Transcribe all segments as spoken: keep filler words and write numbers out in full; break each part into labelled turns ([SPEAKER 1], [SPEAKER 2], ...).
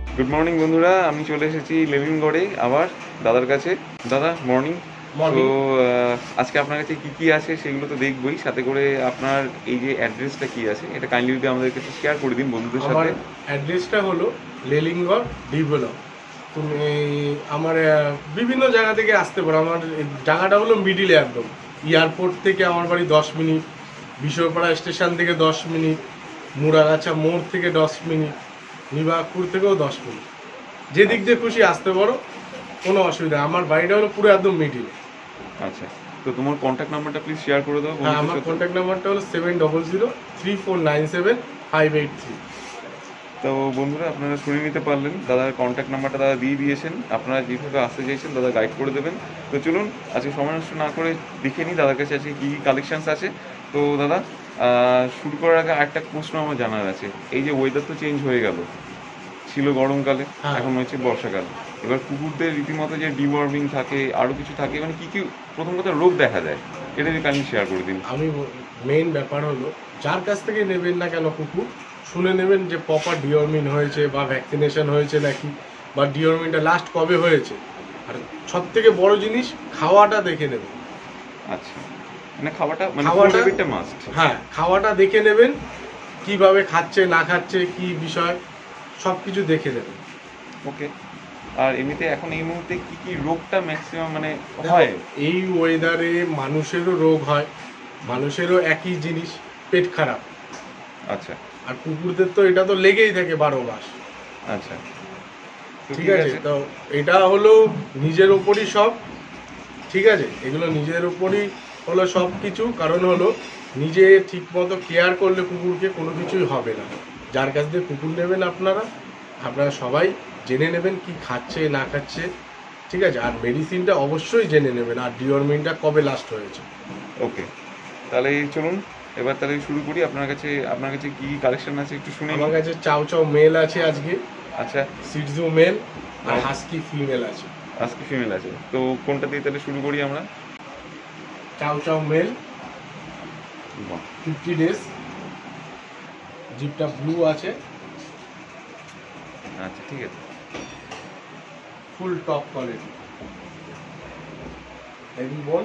[SPEAKER 1] Good morning বন্ধুরা, আমি চলে এসেছি লেনিনগড়ে আবার দাদার কাছে। দাদা মর্নিং। তো
[SPEAKER 2] মর্নিং।
[SPEAKER 1] আজকে আপনার কাছে কী কী আছে সেগুলো তো দেখবই, সাথে করে আপনার এই যে অ্যাড্রেসটা কী আছে এটা কাইন্ডলি যদি আমাদের কাছে শেয়ার করে দিন বন্ধুদের
[SPEAKER 2] আমার
[SPEAKER 1] সাথে।
[SPEAKER 2] অ্যাড্রেসটা হলো লেলিনগড় ডেভেলপ। তুমি আমার আহ, বিভিন্ন জায়গা থেকে আসতে পারো। আমার এই জায়গাটা হলো মিডিলে একদম। এয়ারপোর্ট থেকে আমার বাড়ি দশ মিনিট, বিশ্বপাড়া স্টেশন থেকে দশ মিনিট, মুরাগাছা মোড় থেকে দশ মিনিট, নিবাকুর থেকেও দশ মিনিট। যে দিক দিয়ে খুশি আসতে পারো, কোনো অসুবিধা নেই। আমার বাড়িটা হলো পুরো একদম মিডিলে।
[SPEAKER 1] আচ্ছা, তো তোমার কন্ট্যাক্ট নাম্বারটা প্লিজ শেয়ার করে দাও
[SPEAKER 2] হ্যাঁ,
[SPEAKER 1] বন্ধুদের
[SPEAKER 2] আমার
[SPEAKER 1] সাথে।
[SPEAKER 2] কন্ট্যাক্ট নাম্বারটা হলো seven double zero three four nine seven five eight three.
[SPEAKER 1] তো বন্ধুরা আপনারা শুনে নিতে পারলেন, দাদার কন্ট্যাক্ট নাম্বারটা দাদা দিয়ে দিয়েছেন। আপনারা যেভাবে আসতে চাইছেন দাদা গাইড করে দেবেন। তো চলুন আজকে সময় নষ্ট না করে দেখে নিই দাদার কাছে আজকে কী কী কালেকশানস আছে। তো দাদা আহ, শুরু করার আগে একটা প্রশ্ন আমার জানার আছে। এই যে ওয়েদার তো চেঞ্জ হয়ে গেল, ছিল গরমকালে,
[SPEAKER 2] হ্যাঁ,
[SPEAKER 1] এখন হচ্ছে বর্ষাকাল। এবার কুকুরদের রীতিমতো যে ডিওয়ার্মিং থাকে, আরও কিছু থাকে, মানে কী কী প্রথম কথা রোগ দেখা যায়, এটা যদি কাইন্ডলি শেয়ার করে দিন।
[SPEAKER 2] আমি মেইন ব্যাপার হলো, যার কাছ থেকে নেবেন না কেন কুকুর, শুনে নেবেন যে প্রপার ডিওরমিন হয়েছে বা ভ্যাকসিনেশন হয়েছে নাকি, বা ডিওরমিনটা লাস্ট কবে হয়েছে। আর সব থেকে বড় জিনিস, খাওয়াটা দেখে নেবেন।
[SPEAKER 1] আচ্ছা, মানে খাওয়াটা মানে
[SPEAKER 2] খাওয়াটা
[SPEAKER 1] ফুড মাস্ট।
[SPEAKER 2] হ্যাঁ, খাওয়াটা দেখে নেবেন, কিভাবে খাচ্ছে না খাচ্ছে কি বিষয়, সব কিছু দেখে নেবেন।
[SPEAKER 1] ওকে। আর এমনিতে এখন এই মুহূর্তে কি কি রোগটা ম্যাক্সিমাম মানে হয়?
[SPEAKER 2] এই ওয়েদারে মানুষেরও রোগ হয়, মানুষেরও একই জিনিস, পেট খারাপ।
[SPEAKER 1] আচ্ছা
[SPEAKER 2] আর কুকুরদের তো এটা তো লেগেই থাকে বারো মাস।
[SPEAKER 1] আচ্ছা, তো
[SPEAKER 2] ঠিক আছে, তো এটা হলো নিজের উপরই সব। ঠিক আছে, এগুলো নিজের উপরই হলো সব কিছু। কারণ হলো, নিজে ঠিক মতো কেয়ার করলে কুকুরকে কোনো কিছুই হবে না। যার কাছ দিয়ে কুকুর নেবেন আপনারা, আপনারা সবাই জেনে নেবেন কি খাচ্ছে না খাচ্ছে। ঠিক আছে, আর মেডিসিনটা অবশ্যই জেনে নেবেন, আর ডিওরমিনটা কবে লাস্ট হয়েছে।
[SPEAKER 1] ওকে, তাহলে চলুন এবার তাহলে শুরু করি। আপনার কাছে আপনার কাছে কি কালেকশন আছে একটু শুনে
[SPEAKER 2] আমার
[SPEAKER 1] নিই।
[SPEAKER 2] কাছে চাও চাও মেল আছে আজকে,
[SPEAKER 1] আচ্ছা,
[SPEAKER 2] সিটজু মেল আর
[SPEAKER 1] আচ্ছা।
[SPEAKER 2] হাস্কি ফিমেল আছে।
[SPEAKER 1] আজকে ফিমেল আছে, তো কোনটা দিয়ে তাহলে শুরু করি আমরা?
[SPEAKER 2] চাও চাও মেল,
[SPEAKER 1] বাহ,
[SPEAKER 2] ফিফটি ডেজ, জিপটা ব্লু আছে,
[SPEAKER 1] আচ্ছা ঠিক আছে।
[SPEAKER 2] ফুল টপ কোয়ালিটি, হেভি বোন।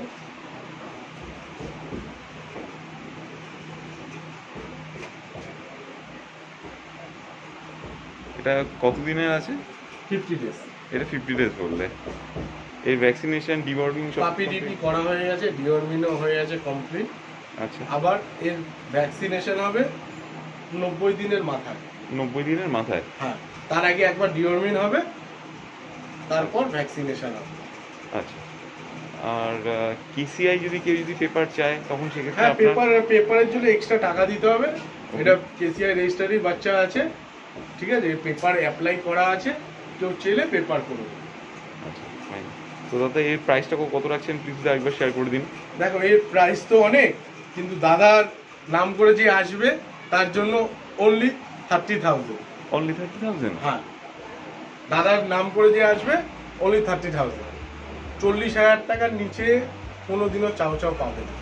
[SPEAKER 1] এটা কতদিনের আছে?
[SPEAKER 2] Fifty days.
[SPEAKER 1] এটা ফিফটি ডেজ বললে। এই ভ্যাকসিনেশন ডিওয়ার্মিং সব
[SPEAKER 2] পাপি ডিপি করা হয়ে গেছে, ডিওরমিনও হয়ে গেছে কমপ্লিট।
[SPEAKER 1] আচ্ছা,
[SPEAKER 2] আবার এর ভ্যাকসিনেশন হবে নব্বই দিনের মাথায়।
[SPEAKER 1] নব্বই দিনের মাথায়?
[SPEAKER 2] হ্যাঁ, তার আগে একবার ডিওরমিন হবে, তারপর ভ্যাকসিনেশন হবে।
[SPEAKER 1] আচ্ছা, আর কেসিআই যদি কেউ যদি পেপার চায় তখন সেক্ষেত্রে
[SPEAKER 2] হ্যাঁ,
[SPEAKER 1] আপনার?
[SPEAKER 2] পেপার পেপারের জন্য এক্সট্রা টাকা দিতে হবে। এটা কেসিআই রেজিস্টারি বাচ্চা আছে। ঠিক আছে, পেপার অ্যাপ্লাই করা আছে, কেউ চাইলে পেপার করবে।
[SPEAKER 1] আচ্ছা ফাইন। তো দাদা এর প্রাইসটা কত রাখছেন প্লিজ একবার শেয়ার করে দিন।
[SPEAKER 2] দেখো, এর প্রাইস তো অনেক, কিন্তু দাদার নাম করে যে আসবে তার জন্য only thirty thousand.
[SPEAKER 1] Only thirty thousand?
[SPEAKER 2] হ্যাঁ, দাদার নাম করে যে আসবে অনলি থার্টি থাউজেন্ড। চল্লিশ হাজার টাকার নিচে কোনোদিনও চাও চাও পাবে না।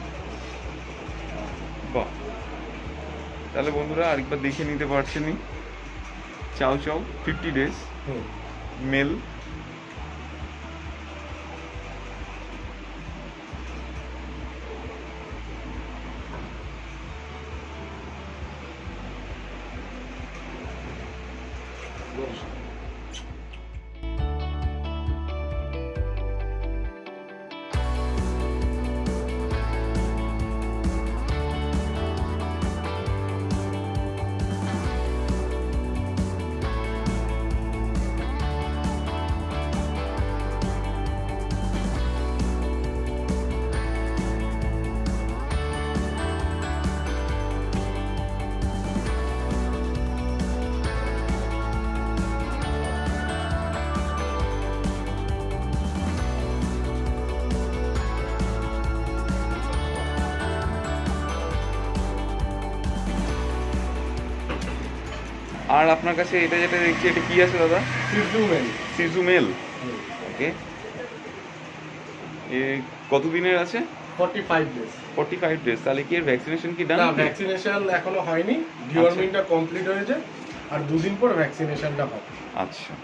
[SPEAKER 1] বাহ, তাহলে বন্ধুরা আরেকবার দেখে নিতে পারছেনই। চাও চাও ফিফটি ডেজ
[SPEAKER 2] হুম,
[SPEAKER 1] মেল। আর আপনার কাছে এটা যেটা দেখছি এটা কি আছে দাদা?
[SPEAKER 2] সিজু মেল।
[SPEAKER 1] সিজু মেল।
[SPEAKER 2] হুম,
[SPEAKER 1] ওকে, এ কত দিনের আছে?
[SPEAKER 2] Forty five days.
[SPEAKER 1] Forty five days. তাহলে কি এর ভ্যাকসিনেশন কি ডান?
[SPEAKER 2] না, ভ্যাকসিনেশন এখনো হয়নি, ডিওরমিনটা কমপ্লিট হয়েছে। আর দুদিন পর ভ্যাকসিনেশনটা পাবে।
[SPEAKER 1] আচ্ছা,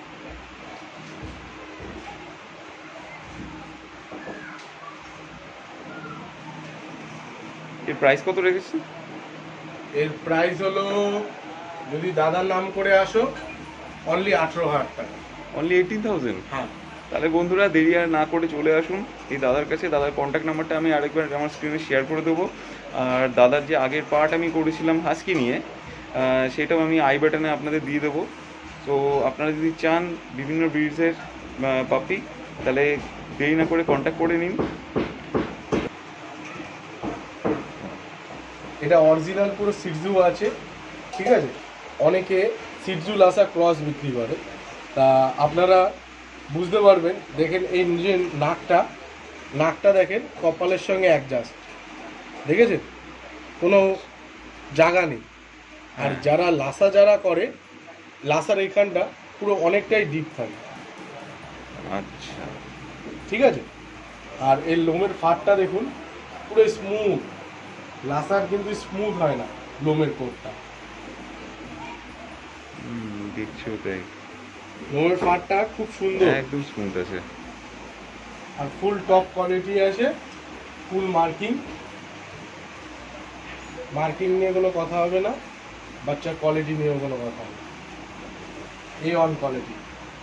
[SPEAKER 1] এর প্রাইস কত রেখেছে?
[SPEAKER 2] এর প্রাইস হলো, যদি দাদার নাম করে আসো, অনলি আঠেরো হাজার টাকা।
[SPEAKER 1] Only eighteen thousand?
[SPEAKER 2] হ্যাঁ।
[SPEAKER 1] তাহলে বন্ধুরা দেরি আর না করে চলে আসুন এই দাদার কাছে। দাদার কন্ট্যাক্ট নাম্বারটা আমি আরেকবার আমার স্ক্রিনে শেয়ার করে দেবো। আর দাদার যে আগের পার্ট আমি করেছিলাম হাস্কি নিয়ে, সেটাও আমি আই বাটনে আপনাদের দিয়ে দেবো। তো আপনারা যদি চান বিভিন্ন ব্রিডসের পাপি, তাহলে দেরি না করে কন্ট্যাক্ট করে নিন।
[SPEAKER 2] এটা অরিজিনাল পুরো সিটজু আছে, ঠিক আছে। অনেকে সিটজু লাসা ক্রস বিক্রি করে, তা আপনারা বুঝতে পারবেন। দেখেন এই যে নাকটা নাকটা দেখেন কপালের সঙ্গে অ্যাডজাস্ট, দেখেছেন, কোনো জায়গা নেই। আর যারা লাসা যারা করে, লাসার এখানটা পুরো অনেকটাই ডিপ থাকে।
[SPEAKER 1] আচ্ছা,
[SPEAKER 2] ঠিক আছে। আর এর লোমের ফাড়টা দেখুন পুরো স্মুথ। লাসার কিন্তু স্মুথ হয় না লোমের কোটটা,
[SPEAKER 1] দেখছো তাই।
[SPEAKER 2] লোমের ফাড়টা খুব সুন্দর,
[SPEAKER 1] একদম স্মুথ আছে।
[SPEAKER 2] আর ফুল টপ কোয়ালিটি আছে, ফুল মার্কিং। মার্কিং নিয়ে কোনো কথা হবে না, বাচ্চার কোয়ালিটি নিয়েও কোনো কথা হবে। A one quality.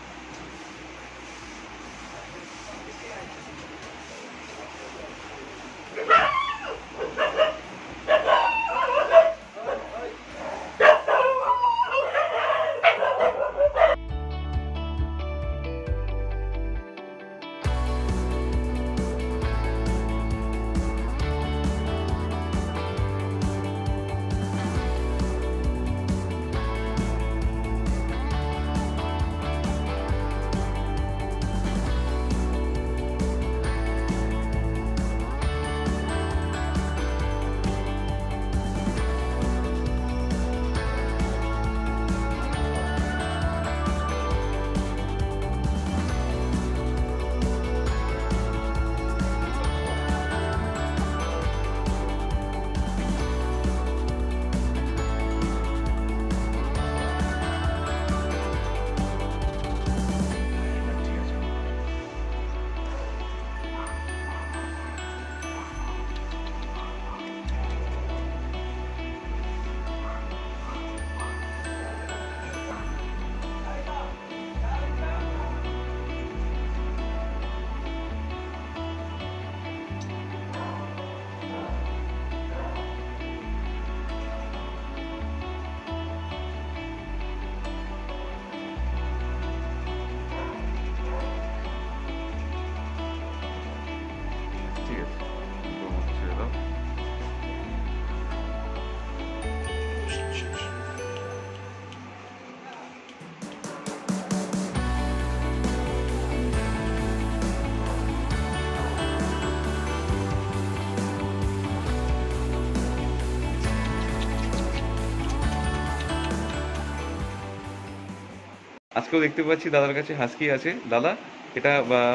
[SPEAKER 1] আজকেও দেখতে পাচ্ছি দাদার কাছে হাস্কি আছে। দাদা, এটা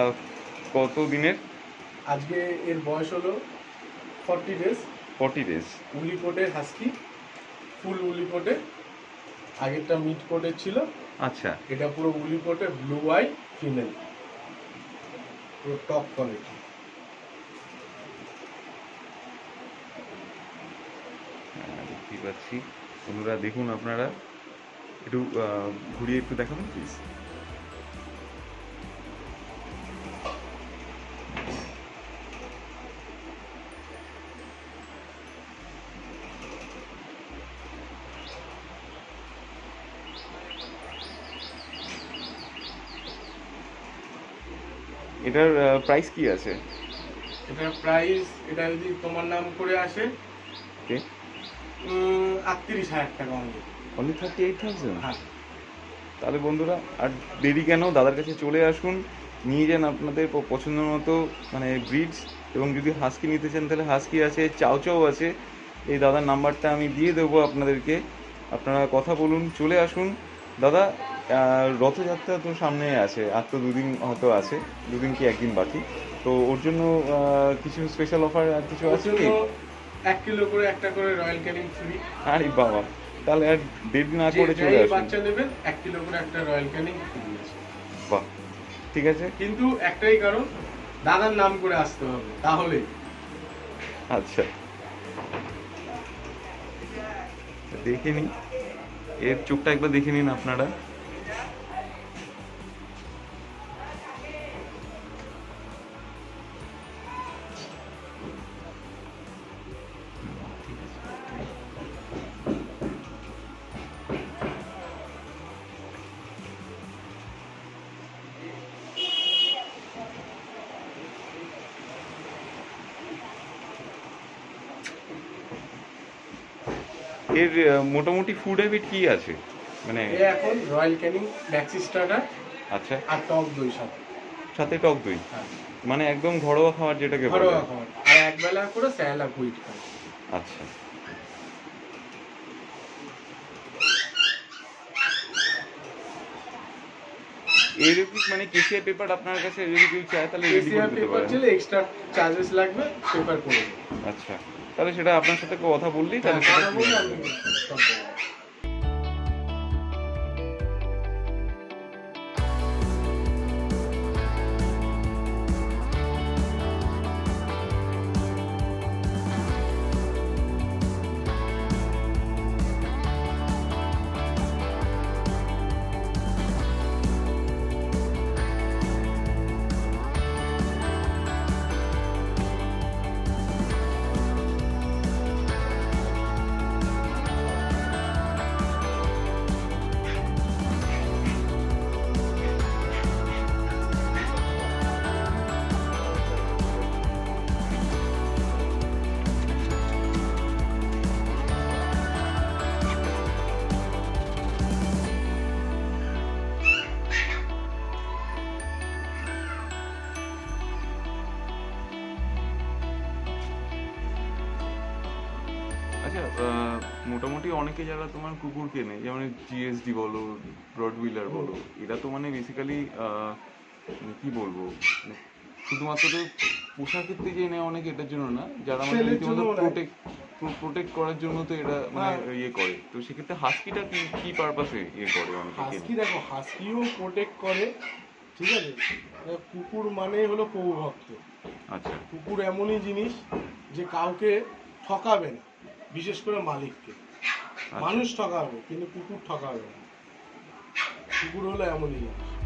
[SPEAKER 1] কত দিনের?
[SPEAKER 2] আজকে এর বয়স হলো ফর্টি ডেজ।
[SPEAKER 1] Forty days.
[SPEAKER 2] উলি কোটের হাস্কি, ফুল উলি কোটে। আগেরটা মিড কোটের ছিল।
[SPEAKER 1] আচ্ছা,
[SPEAKER 2] এটা পুরো উলি কোটে, ব্লু আই ফিমেল, পুরো টপ কোয়ালিটি।
[SPEAKER 1] দেখতে পাচ্ছি বন্ধুরা, দেখুন আপনারা একটু ঘুরিয়ে একটু দেখাবেন প্লিজ। এটার প্রাইস কি আছে?
[SPEAKER 2] এটার প্রাইস, এটা যদি তোমার নাম করে আসে, আটত্রিশ হাজার টাকা only.
[SPEAKER 1] Only thirty eight thousand?
[SPEAKER 2] হ্যাঁ।
[SPEAKER 1] তাহলে বন্ধুরা আর দেরি কেন, দাদার কাছে চলে আসুন, নিয়ে যান আপনাদের পছন্দ মতো মানে ব্রিডস। এবং যদি হাস্কি নিতে চান তাহলে হাস্কি আছে, চাও চাও আছে। এই দাদার নাম্বারটা আমি দিয়ে দেবো আপনাদেরকে, আপনারা কথা বলুন, চলে আসুন। দাদা, রথযাত্রা তো সামনে আছে, আর তো দুদিন হয়তো আছে, দুদিন কি একদিন বাকি, তো ওর জন্য কিছু স্পেশাল অফার আর কিছু আছে কি?
[SPEAKER 2] এক কিলো করে একটা করে রয়্যাল ক্যানিং ফ্রি।
[SPEAKER 1] আরে বাবা, তাহলে আর দেরি না
[SPEAKER 2] যে
[SPEAKER 1] করে চলে
[SPEAKER 2] যেই
[SPEAKER 1] আসুন।
[SPEAKER 2] বাচ্চা নেবেন এক কিলো করে একটা রয়্যাল ক্যানিং দিয়েছে।
[SPEAKER 1] বাহ, ঠিক আছে।
[SPEAKER 2] কিন্তু একটাই কারণ, দাদার নাম করে আসতে হবে তাহলে।
[SPEAKER 1] আচ্ছা, দেখে নিন এর চোখটা একবার দেখে নিন আপনারা। এর আহ, মোটামুটি ফুড হ্যাবিট কি আছে মানে?
[SPEAKER 2] এ এখন রয়্যাল ক্যানিং ম্যাক্সি স্টার্টার
[SPEAKER 1] আচ্ছা,
[SPEAKER 2] আর টক দই সাথে।
[SPEAKER 1] সাথে টক দই,
[SPEAKER 2] হ্যাঁ,
[SPEAKER 1] মানে একদম ঘরোয়া খাবার যেটাকে বলে।
[SPEAKER 2] ঘরোয়া খাবার। আর এক বেলা করে স্যালাড হুইট খায়।
[SPEAKER 1] আচ্ছা, এর কি মানে কেসিআর পেপার আপনার কাছে যদি কেউ চায় তাহলে রেডি করে
[SPEAKER 2] এসিআর
[SPEAKER 1] দিতে
[SPEAKER 2] পেপার
[SPEAKER 1] পারেন?
[SPEAKER 2] ছিল, এক্সট্রা চার্জেস লাগবে, পেপার করে দেবো।
[SPEAKER 1] আচ্ছা, তাহলে সেটা আপনার সাথে কথা বললেই তাহলে
[SPEAKER 2] হ্যাঁ,
[SPEAKER 1] সেটা
[SPEAKER 2] কথা বলে
[SPEAKER 1] clear
[SPEAKER 2] আমি
[SPEAKER 1] হবে।
[SPEAKER 2] সব দেবো।
[SPEAKER 1] আচ্ছা, আহ, মোটামুটি অনেকে যারা তোমার কুকুর কেনে, যেমন জিএসডি বলো, রডউইলার বলো, এরা তো মানে বেসিক্যালি কি বলবো, মানে শুধুমাত্র তো পোষার ক্ষেত্রে যে নেয় অনেকে, এটার জন্য না, যারা মানে
[SPEAKER 2] Sell এর
[SPEAKER 1] রীতিমতো
[SPEAKER 2] জন্যও নেয়।
[SPEAKER 1] প্রোটেক্ট প্রোটেক্ট করার জন্য তো এটা মানে
[SPEAKER 2] হ্যাঁ।
[SPEAKER 1] ইয়ে করে। তো সেক্ষেত্রে হাস্কিটা কি কি পারপাসে ইয়ে করে অনেকে কেনে?
[SPEAKER 2] হাস্কি দেখো, হাস্কিও প্রোটেক্ট করে, ঠিক আছে। দেখো, কুকুর মানে হলো প্রভুভক্ত।
[SPEAKER 1] আচ্ছা,
[SPEAKER 2] কুকুর এমনই জিনিস যে কাউকে ঠকাবে না, বিশেষ করে মালিককে। মানুষ ঠকাবে কিন্তু কুকুর ঠকাবে না। কুকুর হলো এমনই জিনিস।